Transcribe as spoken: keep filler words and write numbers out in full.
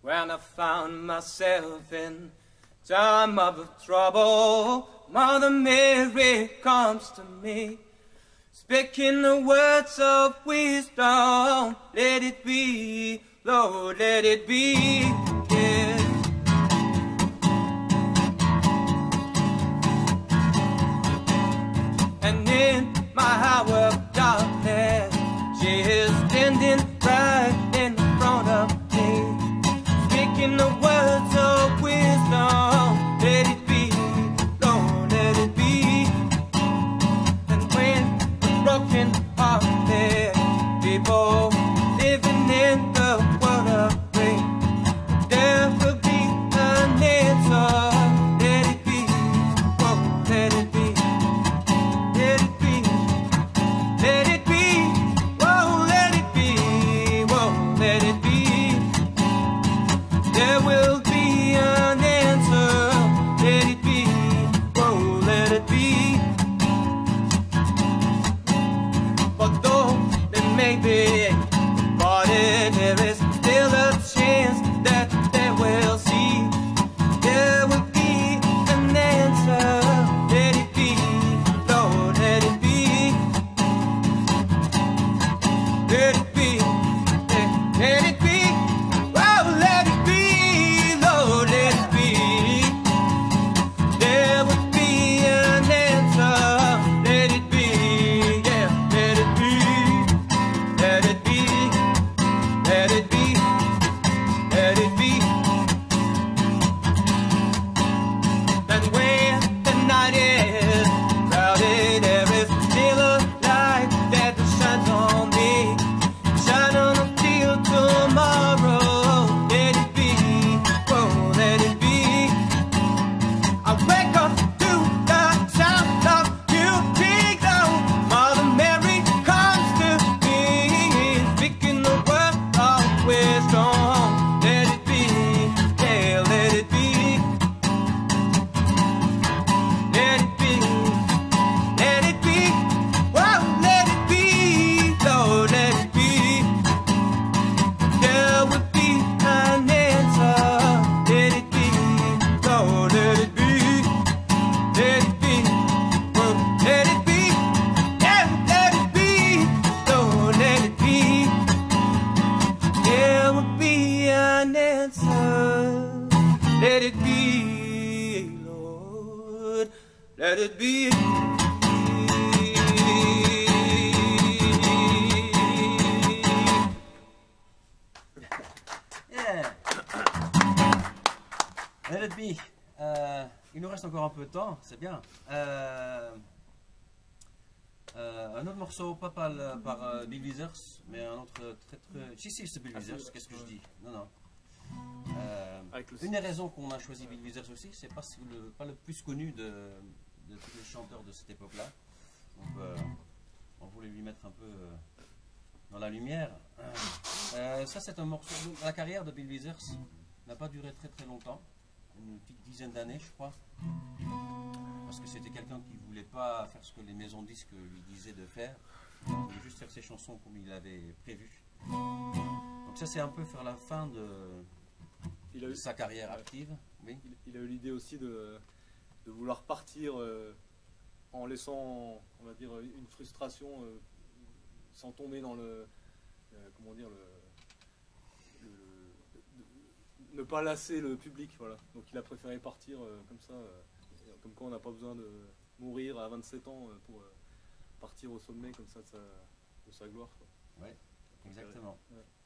when I found myself in time of trouble, Mother Mary comes to me, speaking the words of wisdom. Let it be, Lord, let it be, yeah. And in my hour of darkness, she is standing right in front of me, speaking the words of wisdom. Let it be, Lord, let it be. And when the broken hearted people living in the world of pain, there will be an answer. Let it be, oh, let it be. Let it be, let it be, whoa, let it be, whoa, let it be. There will be an answer. Let it be, whoa, let it be. But though there may be parted, there is still a chance that they will see. There will be an answer. Let it be, Lord, let it be. Let it be, let, let it be. Oh, let it be, Lord, let it be. There will be an answer. Let it be, yeah, let it be. Let it be, let it be, let it be. And when the night is crowded, there is still a light that shines on me, shine on until tomorrow. Let it be, oh, let it be. I wake up to the sound of music, though Mother Mary comes to me, speaking the word of wisdom. Let it be, yeah, let it be. Let it be, let it be, whoa, let it be, Lord, let it be. There will be an answer. Let it be, Lord, let it be. Let it be, whoa, let it be, yeah, let it be, Lord, let it be. There will be an answer. Let it be, Lord, let it be. Yeah. Let it be. Euh, il nous reste encore un peu de temps, c'est bien. Euh, euh, un autre morceau, pas par, le- par euh, Bill Withers, mais un autre très très. Si, si, c'est Bill Withers, qu'est-ce que je dis? Non, non. Euh, Avec le- une des raisons qu'on a choisi Bill Withers aussi, c'est parce que le, pas le plus connu de, de tous les chanteurs de cette époque-là. Donc, euh, on voulait lui mettre un peu euh, dans la lumière. Euh, ça, c'est un morceau. La carrière de Bill Withers n'a pas duré très très longtemps, une petite dizaine d'années, je crois. Parce que c'était quelqu'un qui ne voulait pas faire ce que les maisons disques lui disaient de faire. Il voulait juste faire ses chansons comme il avait prévu. Donc ça, c'est un peu faire la fin de, Il a de eu, sa carrière active. Oui. il, il a eu l'idée aussi de, de vouloir partir euh, en laissant, on va dire, une frustration, euh, sans tomber dans le, euh, comment dire, le, le- de- ne pas lasser le public, voilà. Donc il a préféré partir euh, comme ça, euh, comme quoi on n'a pas besoin de mourir à vingt-sept ans euh, pour euh, partir au sommet comme ça de sa, de sa gloire, quoi. Ouais, exactement. Ouais.